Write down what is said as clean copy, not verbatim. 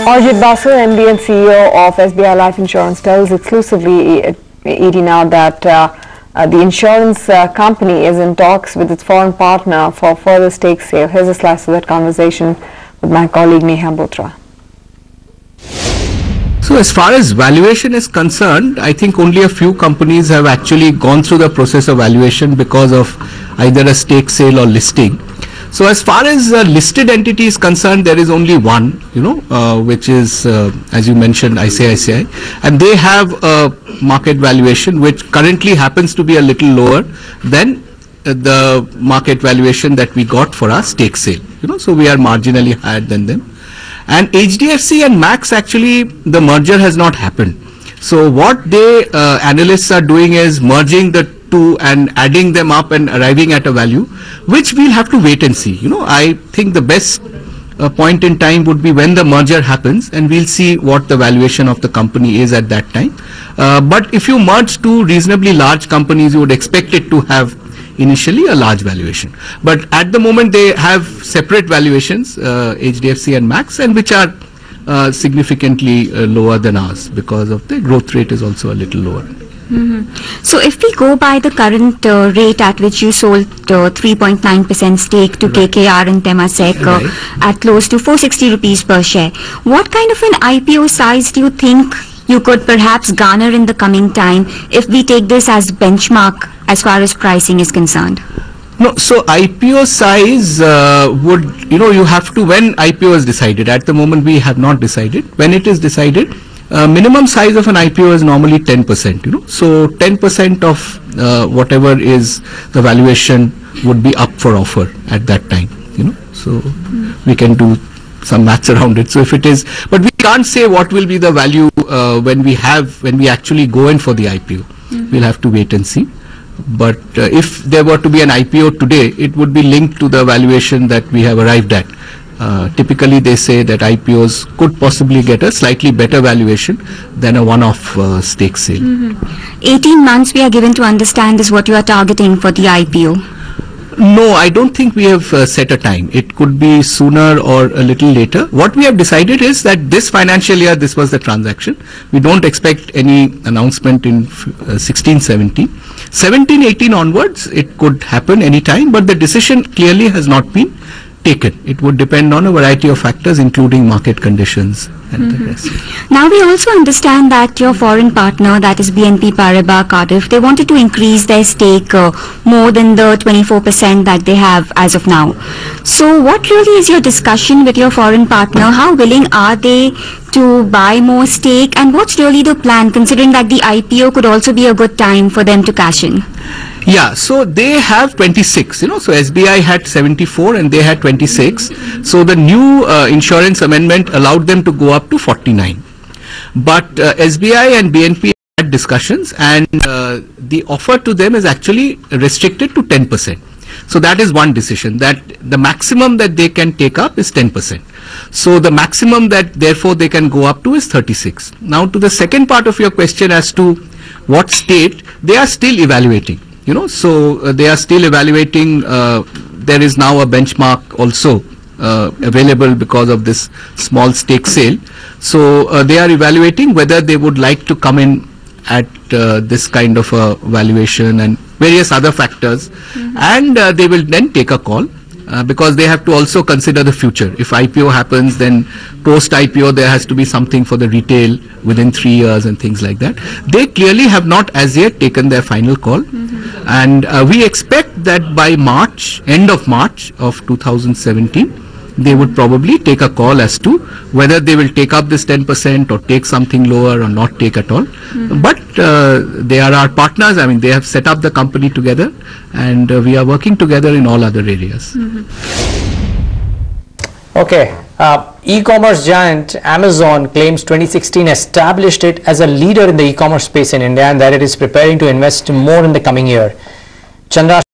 Arjit Basu, MD and CEO of SBI Life Insurance, tells exclusively ET Now that the insurance company is in talks with its foreign partner for further stake sale. Here's a slice of that conversation with my colleague Neha Botra. So as far as valuation is concerned, I think only a few companies have actually gone through the process of valuation because of either a stake sale or listing. So as far as listed entity is concerned, there is only one, which is, as you mentioned, ICICI, and they have a market valuation which currently happens to be a little lower than the market valuation that we got for our stake sale. So we are marginally higher than them. And HDFC and Max, actually the merger has not happened. So what they analysts are doing is merging the two and adding them up and arriving at a value, which we'll have to wait and see. I think the best point in time would be when the merger happens, and we'll see what the valuation of the company is at that time. But if you merge two reasonably large companies, you would expect it to have initially a large valuation. But at the moment they have separate valuations, HDFC and Max, and which are significantly lower than ours because of the growth rate is also a little lower. So if we go by the current rate at which you sold 3.9% stake to KKR and Temasek at close to 460 rupees per share, what kind of an IPO size do you think you could perhaps garner in the coming time if we take this as benchmark as far as pricing is concerned? No, so IPO size would, you have to, when IPO is decided, at the moment we have not decided. When it is decided, minimum size of an IPO is normally 10%, so 10% of whatever is the valuation would be up for offer at that time, so we can do some maths around it. So if it is, but we can't say what will be the value when we actually go in for the IPO. We'll have to wait and see. But if there were to be an IPO today, it would be linked to the valuation that we have arrived at. Typically they say that IPOs could possibly get a slightly better valuation than a one-off stake sale. 18 months we are given to understand is what you are targeting for the IPO. No, I don't think we have set a time. It could be sooner or a little later. What we have decided is that this financial year, this was the transaction. We don't expect any announcement in 16-17. 17-18 onwards, it could happen any time, but the decision clearly has not been taken. It would depend on a variety of factors, including market conditions and the rest. Now we also understand that your foreign partner, that is BNP Paribas Cardiff, they wanted to increase their stake more than the 24% that they have as of now. So what really is your discussion with your foreign partner? How willing are they to buy more stake, and what's really the plan, considering that the IPO could also be a good time for them to cash in? Yeah, so they have 26, so SBI had 74 and they had 26. So the new insurance amendment allowed them to go up to 49. But SBI and BNP had discussions, and the offer to them is actually restricted to 10%. So that is one decision, that the maximum that they can take up is 10%. So the maximum that therefore they can go up to is 36. Now to the second part of your question as to what state, they are still evaluating. So they are still evaluating. There is now a benchmark also available because of this small stake sale. So they are evaluating whether they would like to come in at this kind of a valuation and various other factors, and they will then take a call. Because they have to also consider the future. If IPO happens, then post-IPO there has to be something for the retail within 3 years and things like that. They clearly have not as yet taken their final call, and we expect that by March, end of March of 2017, they would probably take a call as to whether they will take up this 10% or take something lower or not take at all. But they are our partners. I mean, they have set up the company together, and we are working together in all other areas. Okay. E-commerce giant Amazon claims 2016 established it as a leader in the e-commerce space in India, and that it is preparing to invest more in the coming year. Chandra